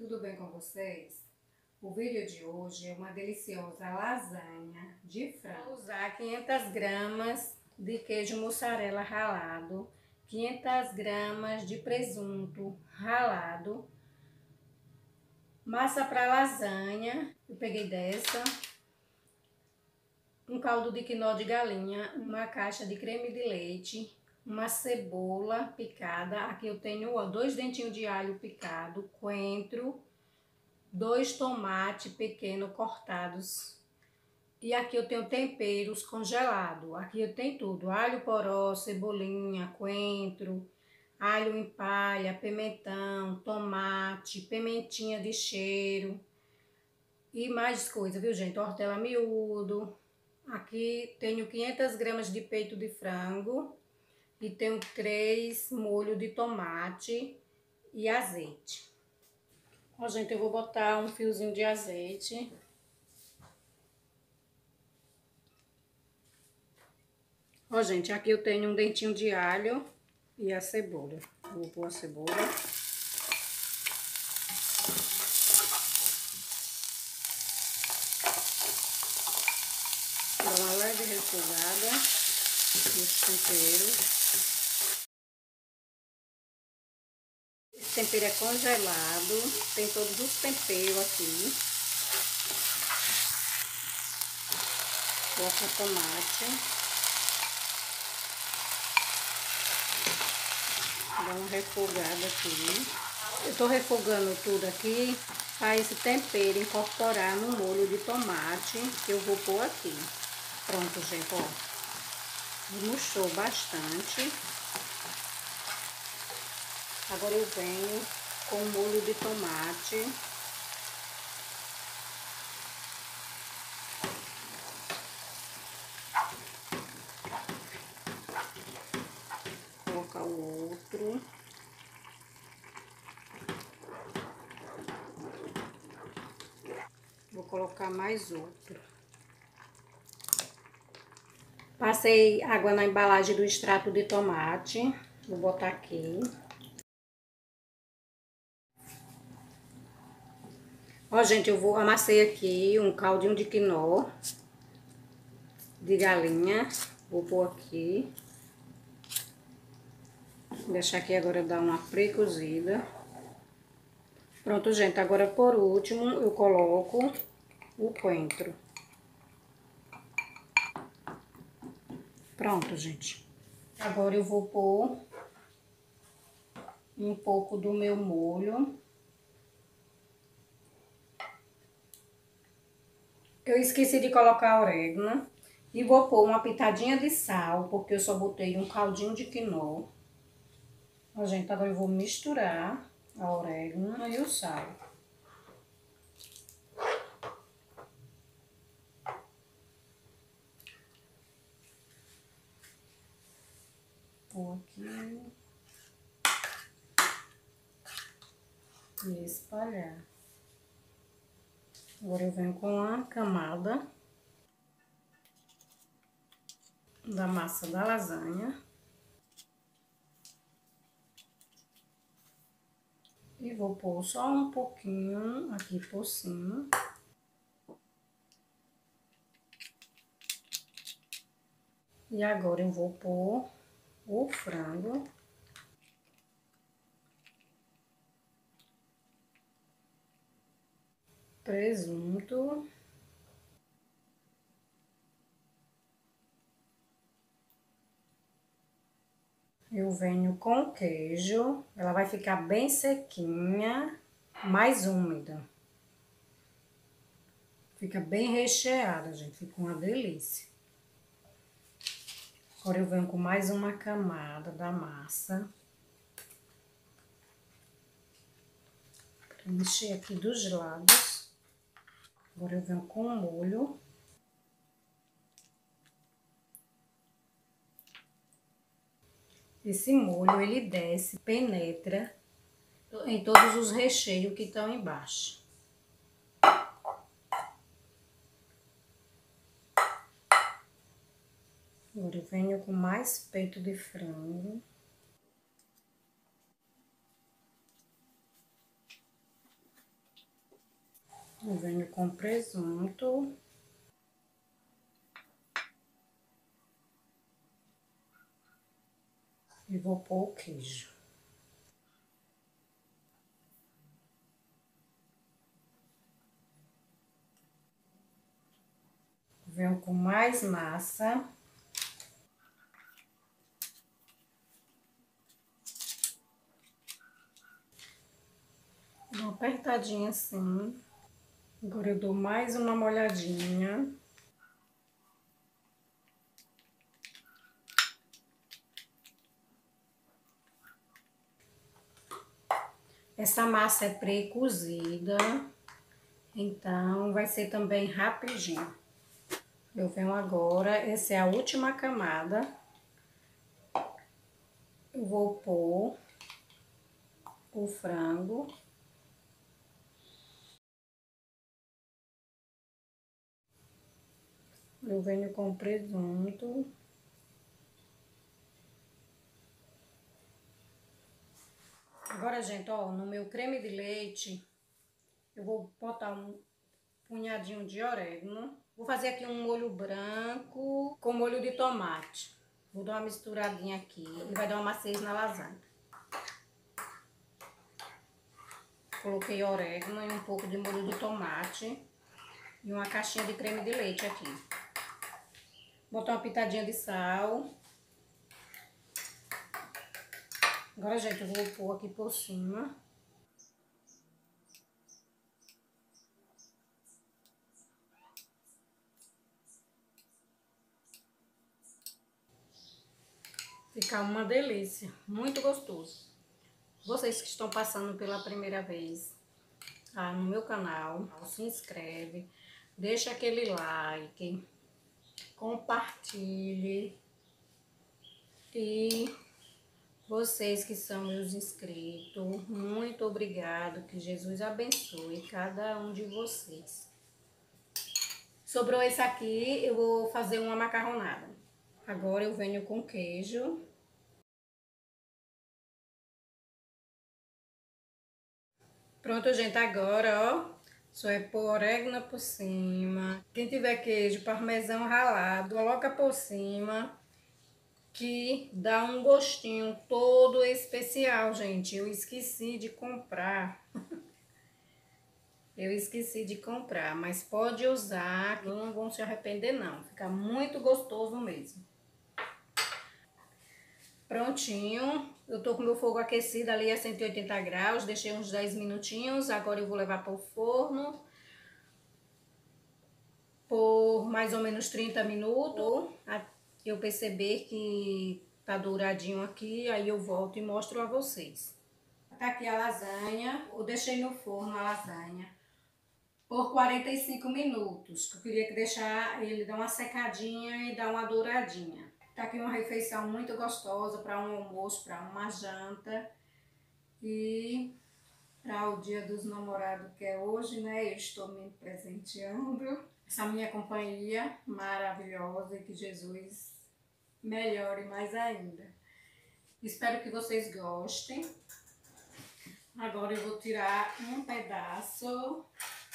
Tudo bem com vocês? O vídeo de hoje é uma deliciosa lasanha de frango. Vou usar 500 gramas de queijo mussarela ralado, 500 gramas de presunto ralado, massa para lasanha, eu peguei dessa, um caldo de quinó de galinha, uma caixa de creme de leite, uma cebola picada, aqui eu tenho 2 dentinhos de alho picado, coentro, 2 tomates pequenos cortados. E aqui eu tenho temperos congelados. Aqui eu tenho tudo: alho poró, cebolinha, coentro, alho em palha, pimentão, tomate, pimentinha de cheiro e mais coisa, viu, gente? Hortela miúdo. Aqui tenho 500 gramas de peito de frango e tenho 3 molhos de tomate e azeite. Ó, gente, eu vou botar um fiozinho de azeite. Ó, gente, aqui eu tenho um dentinho de alho e a cebola. Vou pôr a cebola. Dá uma leve refogada nos temperos. Esse tempero é congelado, tem todos os temperos aqui. Coloca tomate. Dá uma refogada aqui. Eu tô refogando tudo aqui para esse tempero incorporar no molho de tomate que eu vou pôr aqui. Pronto, gente, ó. Murchou bastante. Agora eu venho com o molho de tomate. Vou colocar o outro. Vou colocar mais outro. Passei água na embalagem do extrato de tomate. Vou botar aqui. Ó, gente, amassei aqui um caldinho de quinó de galinha. Vou pôr aqui. Vou deixar aqui agora dar uma pré-cozida. Pronto, gente, agora por último eu coloco o coentro. Pronto, gente. Agora eu vou pôr um pouco do meu molho. Eu esqueci de colocar orégano. E vou pôr uma pitadinha de sal, porque eu só botei um caldinho de quinó. Ó, gente, agora eu vou misturar a orégano e o sal. Vou aqui e espalhar. Agora eu venho com a camada da massa da lasanha. E vou pôr só um pouquinho aqui por cima. E agora eu vou pôr o frango. Presunto. Eu venho com queijo. Ela vai ficar bem sequinha, mais úmida. Fica bem recheada, gente. Fica uma delícia. Agora eu venho com mais uma camada da massa. Encher aqui dos lados. Agora eu venho com o molho. Esse molho, ele desce, penetra em todos os recheios que estão embaixo. Agora eu venho com mais peito de frango. Eu venho com presunto. E vou pôr o queijo. Venho com mais massa. Uma apertadinha assim. Agora eu dou mais uma molhadinha. Essa massa é pré-cozida, então vai ser também rapidinho. Eu venho agora, essa é a última camada. Eu vou pôr o frango. Eu venho com presunto. Agora, gente, ó, no meu creme de leite, eu vou botar um punhadinho de orégano. Vou fazer aqui um molho branco com molho de tomate. Vou dar uma misturadinha aqui e vai dar uma maciez na lasanha. Coloquei orégano e um pouco de molho de tomate e uma caixinha de creme de leite aqui. Botar uma pitadinha de sal. Agora, gente, eu vou pôr aqui por cima. Fica uma delícia, muito gostoso. Vocês que estão passando pela primeira vez no meu canal, se inscreve, deixa aquele like, compartilhe e vocês que são meus inscritos, muito obrigado, que Jesus abençoe cada um de vocês. Sobrou esse aqui, eu vou fazer uma macarronada. Agora eu venho com queijo. Pronto, gente, agora, ó, só é pôr orégano por cima. Quem tiver queijo parmesão ralado, coloca por cima, que dá um gostinho todo especial, gente. Eu esqueci de comprar. Eu esqueci de comprar, mas pode usar, que não vão se arrepender não. Fica muito gostoso mesmo. Prontinho, eu tô com meu fogo aquecido ali a 180 graus, deixei uns 10 minutinhos, agora eu vou levar para o forno por mais ou menos 30 minutos, eu perceber que tá douradinho aqui, aí eu volto e mostro a vocês. Tá aqui a lasanha, eu deixei no forno a lasanha por 45 minutos, que eu queria que deixar ele dar uma secadinha e dar uma douradinha. Tá aqui uma refeição muito gostosa para um almoço, para uma janta e para o Dia dos Namorados que é hoje, né? Eu estou me presenteando. Essa minha companhia maravilhosa e que Jesus melhore mais ainda. Espero que vocês gostem. Agora eu vou tirar um pedaço.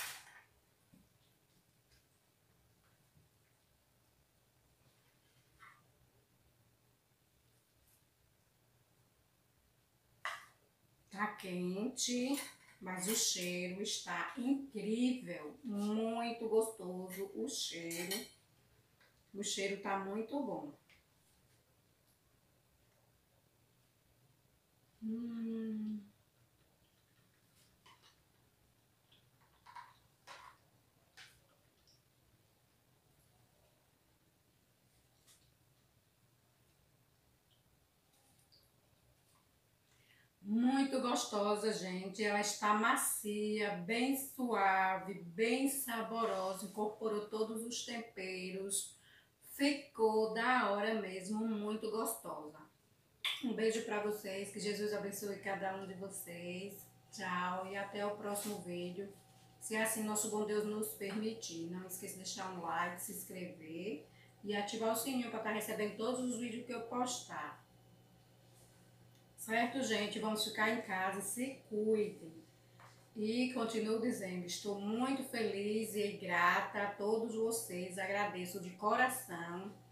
Tá quente, mas o cheiro está incrível, muito gostoso o cheiro. O cheiro tá muito bom. Muito gostosa, gente. Ela está macia, bem suave, bem saborosa. Incorporou todos os temperos. Ficou da hora mesmo, muito gostosa. Um beijo para vocês. Que Jesus abençoe cada um de vocês. Tchau e até o próximo vídeo. Se assim nosso bom Deus nos permitir. Não esqueça de deixar um like, se inscrever e ativar o sininho para estar recebendo todos os vídeos que eu postar. Certo, gente? Vamos ficar em casa, se cuidem. E continuo dizendo, estou muito feliz e grata a todos vocês, agradeço de coração